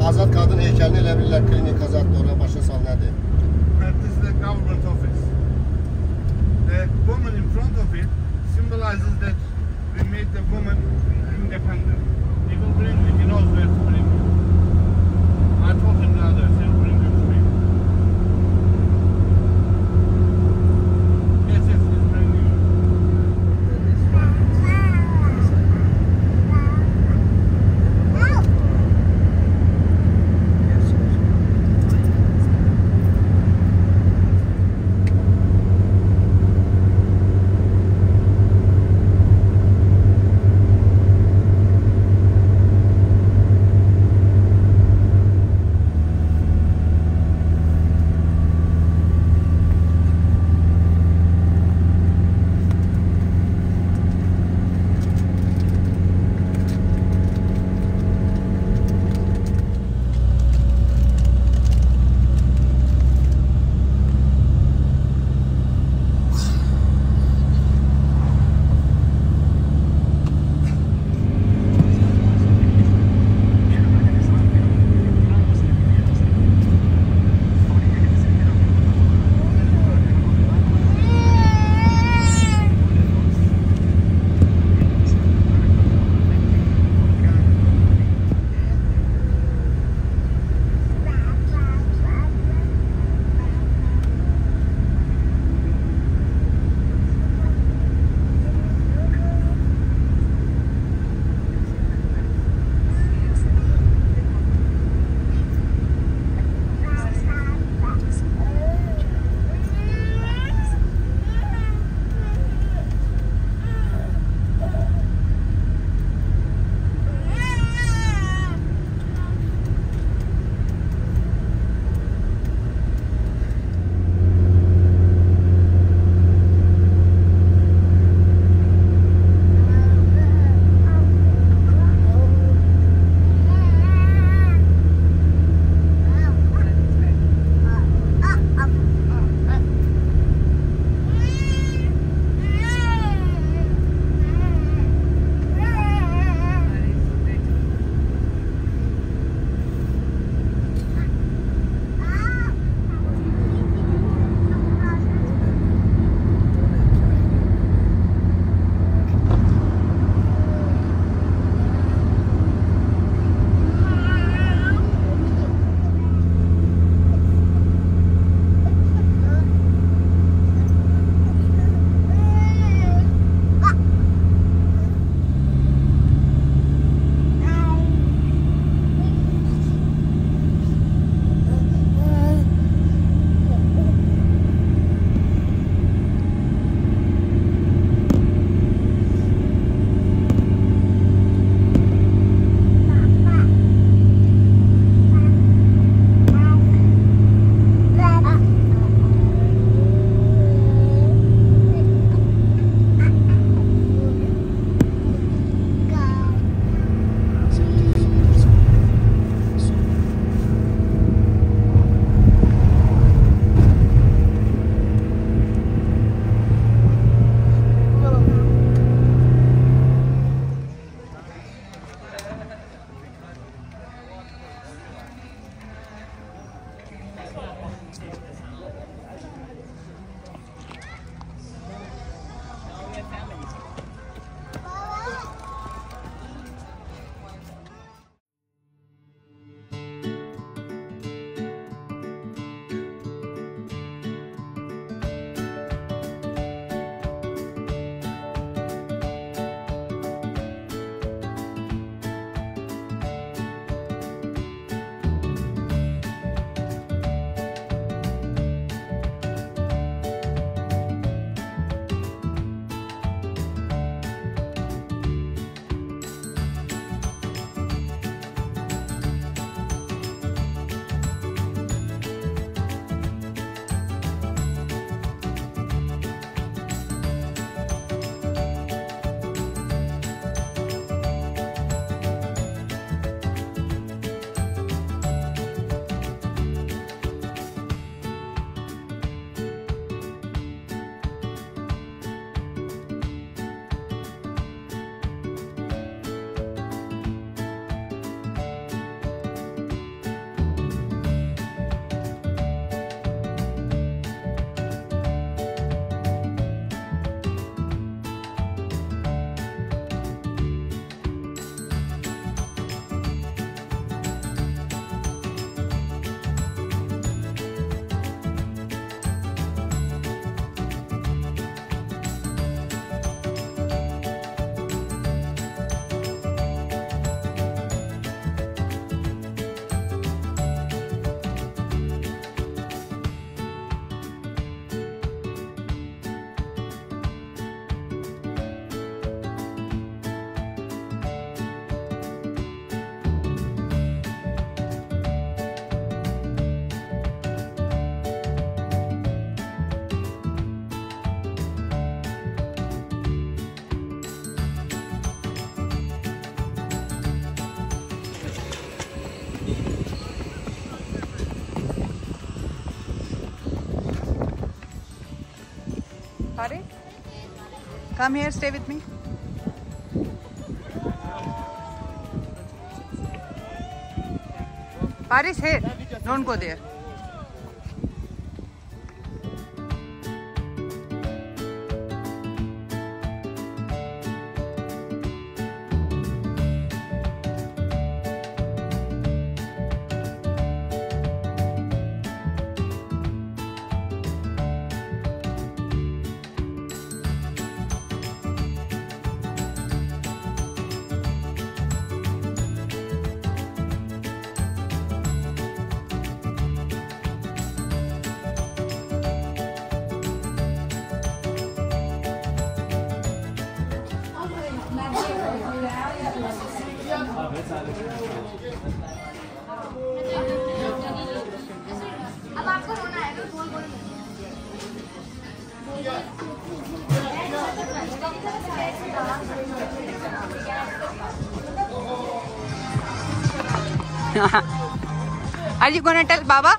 Azad qadın heykelini elə bilirlər, klinik azaddır, oraya başa sal nədir? This is the government office. The woman in front of it symbolizes that we made the woman independent. He will bring me, he knows where to bring me. I told him the others, he will bring you to me. Yes, yes, he's bringing you. Come here, stay with me. Paris, here. Don't go there. अब आपको होना है तो बोल Are you gonna tell Baba?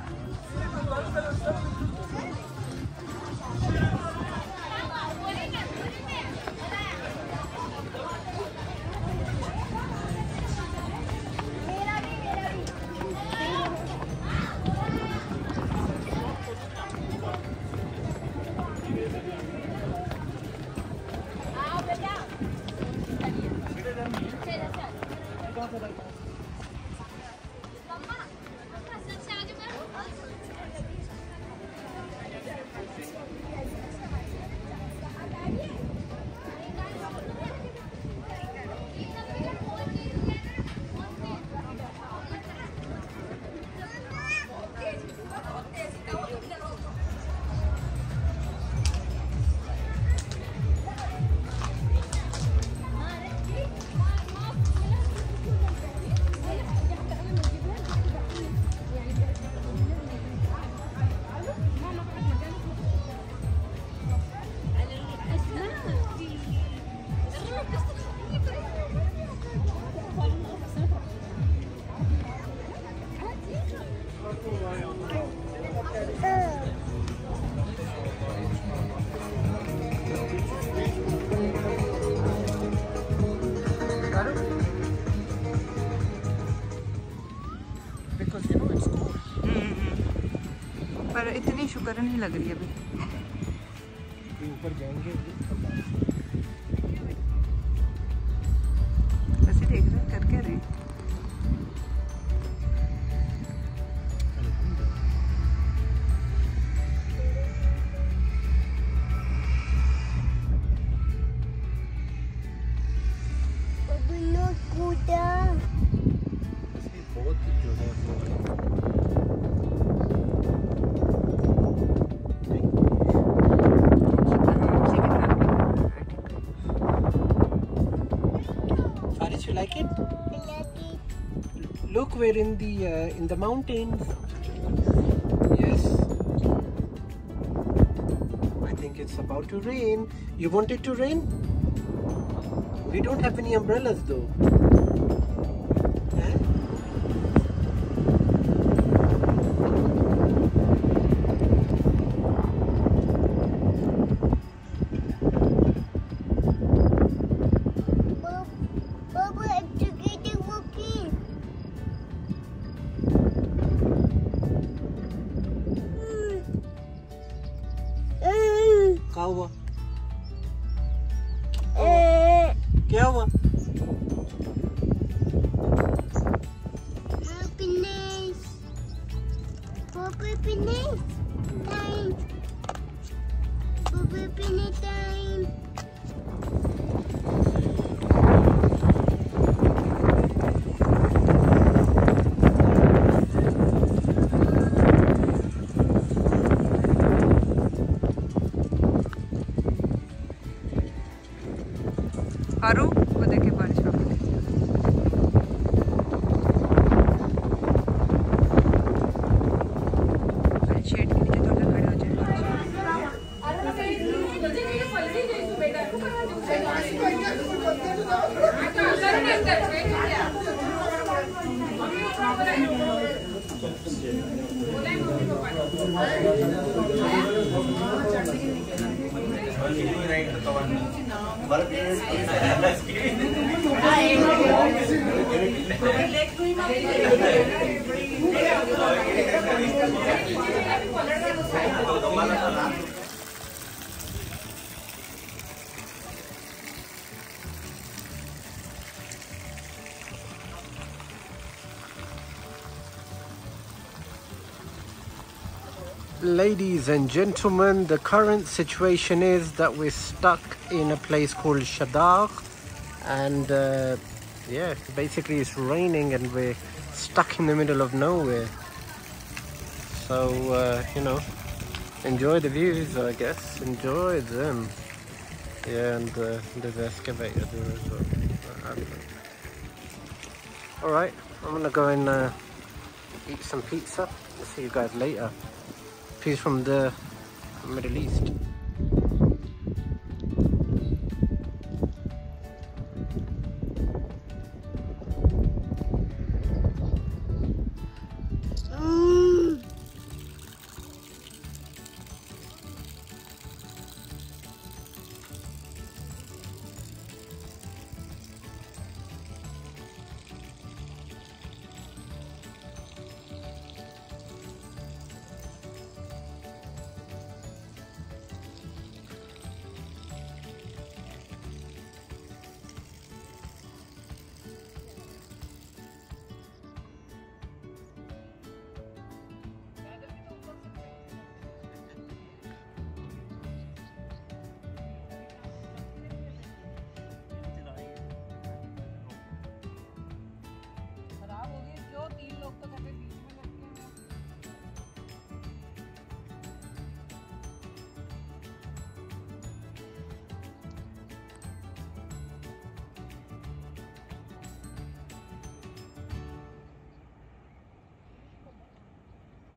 पर इतनी शुक्र नहीं लग रही अभी। ऊपर जाएंगे कैसे देख रहे कर क्या रहे? like it? Look, we're in the mountains. Yes. I think it's about to rain. You want it to rain? We don't have any umbrellas though. Huh? क्या हुआ? क्या हुआ? पारू वो देखे बारिश में शेड के नीचे थोड़ा खड़े हो जाए। Ladies and gentlemen, the current situation is that we're stuck in a place called Shahdag, and yeah, basically it's raining and we're stuck in the middle of nowhere. So you know, enjoy the views, I guess. Enjoy them. Yeah, and there's an excavator there as well. Alright, I'm gonna go and eat some pizza. I'll see you guys later. Peace from the Middle East.